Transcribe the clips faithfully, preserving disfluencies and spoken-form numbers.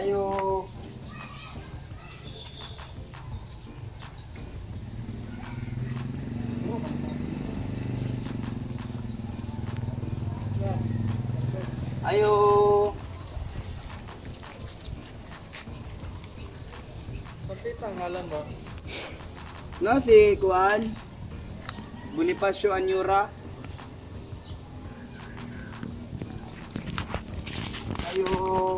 Ayo. Ayo. Pati tanggalan ba? No, si Kuan Bonifacio Anyura. Ayo.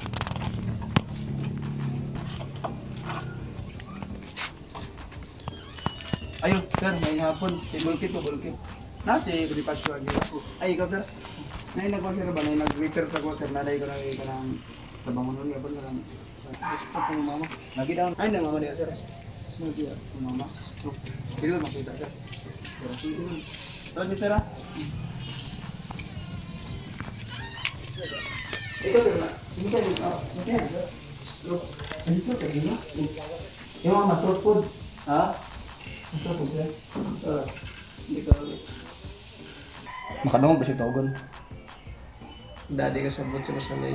Ayo, sir, may hapon. Si Bulkit po, Bulkit. Na, si Bonifacio Anyura. Ay, ikaw, sir. Nay, nagwa sir ba? Nay, nag-repair sa ko, sir. Naday ko na ikaw ng tabang mo niya. Apon na lang. Gusto ko ng mama. Lagi daw. Ay, nang mama niya, sir. Lagi daw. Mama. Stroke. Hindi lang makita, sir. Tawag sir, ha? Ikaw, sir, na? Hindi ka rin. Hindi ka rin, sir. Stroke. Ano ito? Kaya gina? Yung mga ma-stroke food. Ha? Ma-stroke food, sir. Hindi ka rin. Makadungog ba siya tawagan? Dadi ka sabot sa masalay.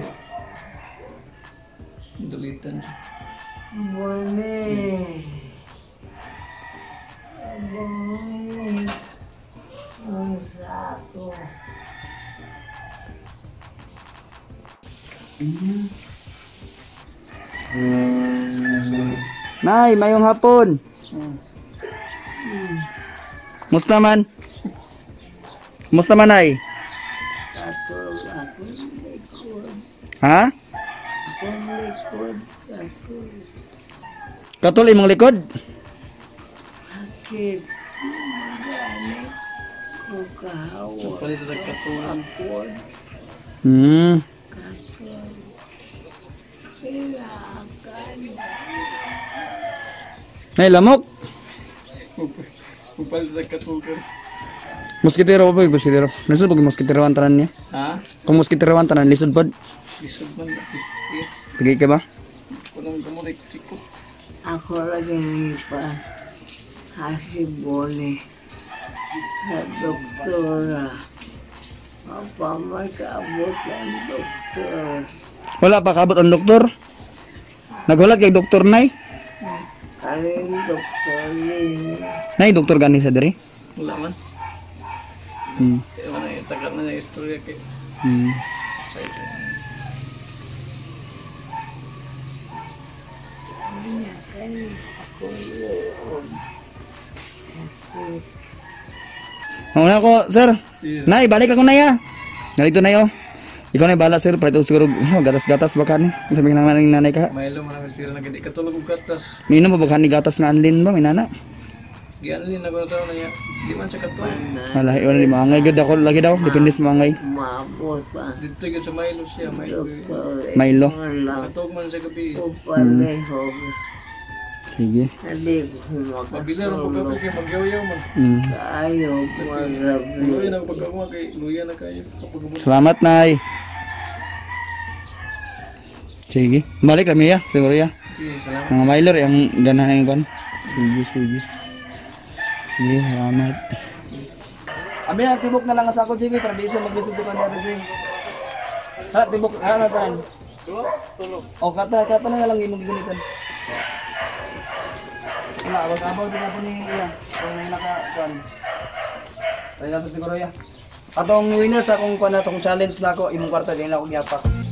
Dulitan siya. Boleh. Boleh. Satu. Nay, mayong hapon. Musta man? Musta man, Nay? Satu. Aku likod. Ha? Aku likod. Satu. Katul imong likod? Sakit. Maganik. Ko kahawa. Kapalit sa katulang. Apod. Hmm. Katul. Silakan. Nay, lamok. Upal sa katukan. Moskitero pa, moskitero. Lisod pag moskitero ang tanan niya. Ha? Kung moskitero ang tanan, lisod pa. Isod man natin. Pagay ka ba? Walang kamulik tikot. Ako lagi naipa. Kasi boleh. Sa doktora. Apa may kaabot ang doktor. Wala pa kabot ang doktor. Naghulat kay doktor, Nay. Kaling doktor ni. Nay, doktor gani sa diri. Wala man. Hmm. Ewan na yung tagal na yung istorya kay Hmm. sa'yo. Kanya kanya ako yun. Mauna ko, sir. Sige. Nay, balik ako na ya. Narito na yo. Ikaw na bala, sir. Para ito siguro oh, gatas-gatas baka ni. Sabi ng nanay, nanay ka. Maylo mo namin tira na gindi. Katulog og gatas. Mino mo baka ni gatas nga anlin ba, may nana? Gianlin na ko na taon na niya. Di man siya katulog. Wala, iwan ni mangay. Gud ako lagi daw. Depende sa mangay. Mabos pa. Dito yun sa Milo siya. Milo. Doktor. Milo. Lang. Katulog man siya gabi. Upalehog. Sige. Hindi ko Pabila ng pagkabi makatulog. kay magyaw-yaw man. Hmm. Kayo magabi. Luya na pagkagawa kay luya na kayo. Kapag Salamat, Nay. Sige. Balik kami ya, siguro ya. sige, salamat. Mga Mailer, yung ganahan yung kan. Sige, sige. Sige, salamat. Abi na, tibok na lang sa ako, sige, para di siya mag-visit sa kanya, sige. Ha, tibok, ha, nataran. Tulog? Tulog. O, kata, kata na lang yung gigunitan. Wala, abag-abaw din ako ni Iya. Kung may naka-kuan. Kaya sa siguro ya. Atong winner sa akong kuan na, atong challenge na ako, imong kwarta, ganyan ako giyapak.